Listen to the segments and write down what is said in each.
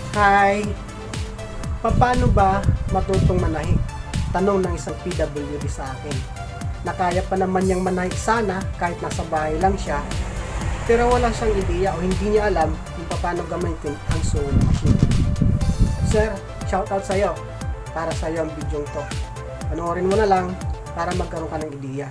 Hi! Paano ba matutong manahi? Tanong ng isang PWD sa akin. Nakaya pa naman niyang manahi sana kahit nasa bahay lang siya, pero wala siyang ideya o hindi niya alam kung paano gamitin ang sewing machine. Sir, shoutout sa'yo. Para sa'yo ang video to. Panoorin mo na lang para magkaroon ka ng ideya.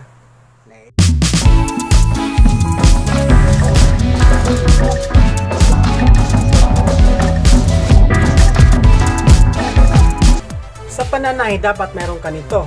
Sa pananahi, dapat meron ka nito.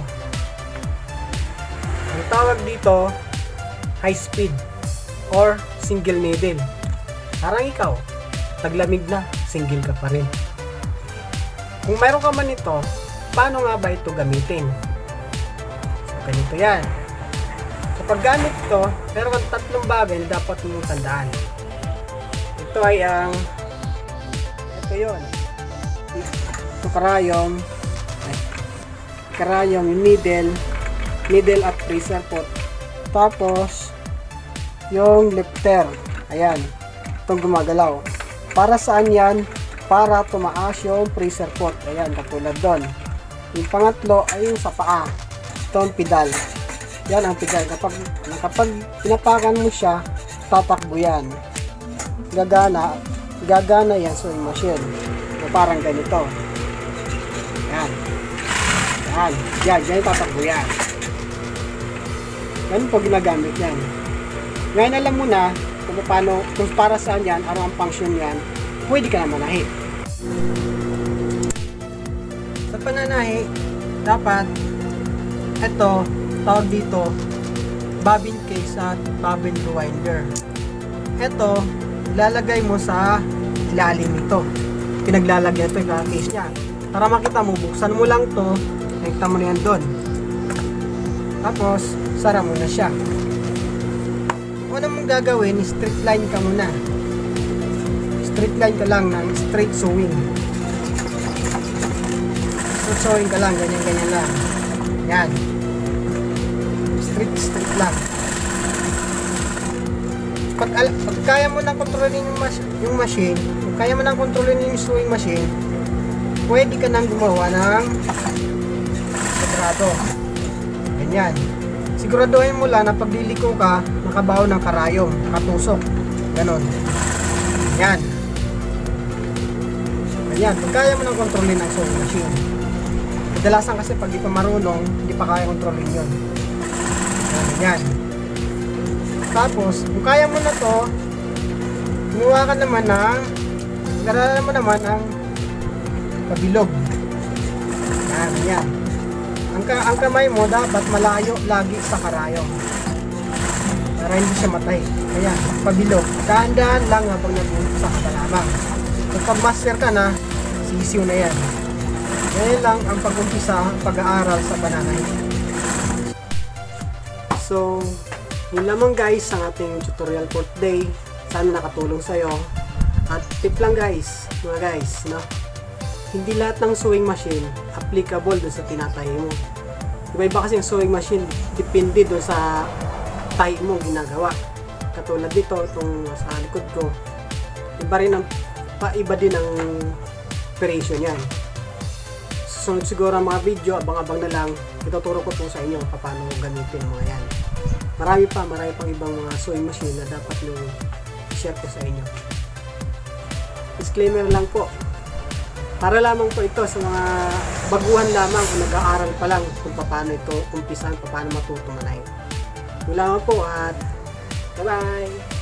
Ang tawag dito, high speed or single needle. Parang ikaw, taglamig na, single ka pa rin. Kung meron ka man ito, paano nga ba ito gamitin? So, ganito yan. So, pag gamit ito, meron kang tatlong bagay na dapat mong tandaan. Ito ay ito yun. Ito karayom, yung needle at freezer pot. Tapos yung lifter, ayan, itong gumagalaw. Para saan yan? Para tumaas yung freezer pot, ayan, katulad doon. Yung pangatlo ay yung sa paa, itong pedal, yan ang pedal. Kapag pinapakan mo siya, tatakbo yan, gagana yan sewing machine, parang ganito. Yan tatakbo yan. Ganun po ginagamit yan. Ngayon alam mo na kung para saan yan, ano ang function yan, pwede ka na manahi. Sa pananahi, dapat ito, tawag dito, bobbin case at bobbin rewinder. Ito, ilalagay mo sa ilalim nito. Pinaglalagyan ito yung case nya. Para makita mo, buksan mo lang to, nakita mo na yan doon. Tapos, sara mo na siya. Kung ano mong gagawin, straight line ka muna. Straight line ka lang ng straight sewing. Straight sewing ka lang, ganyan lang. Yan. Straight lang. Pag kaya mo nang kontrolin yung machine, kung kaya mo nang kontrolin yung sewing machine, pwede ka nang gumawa ng sigurado. Ganyan. Siguraduhin mo lang na pag liliko ka, nakabaw ng karayom, nakatusok. Ganon. Yan. Ganyan. Pag kaya mo nang kontrolin ang sewing machine. Kadalasan kasi pag di pa marunong, hindi pa kaya kontrolin yun. Ganyan. Tapos, kung kaya mo na to, gumawa ka naman ng, garalan mo naman ang kabilog. Yan. Ang kamay mo dapat malayo lagi sa karayom para hindi siya matay. Kaya pabilog, dahan-dahan lang habang nag-uumpisa ka lamang. Kung pag-master ka na, sisiw na yan. Ganyan lang ang pag-umpisa, pag-aaral sa pananahi. So, yun lamang guys ang ating tutorial for today. Sana nakatulong sa'yo. At tip lang guys, mga guys, no? Hindi lahat ng sewing machine applicable doon sa tinatahi mo. Iba-iba kasi yung sewing machine, depende doon sa tahi mo ginagawa. Katulad dito, itong sa likod ko, iba din ang operation yan. Susunod siguro ang mga video, abang-abang na lang, ituturo ko po sa inyo paano gamitin mga yan. Marami pang ibang mga sewing machine na dapat nyo share ko sa inyo. Disclaimer lang po, para lamang po ito sa mga baguhan lamang kung nag-aaral pa lang kung paano ito umpisan, paano matuto manahi. Yun lamang po at bye-bye!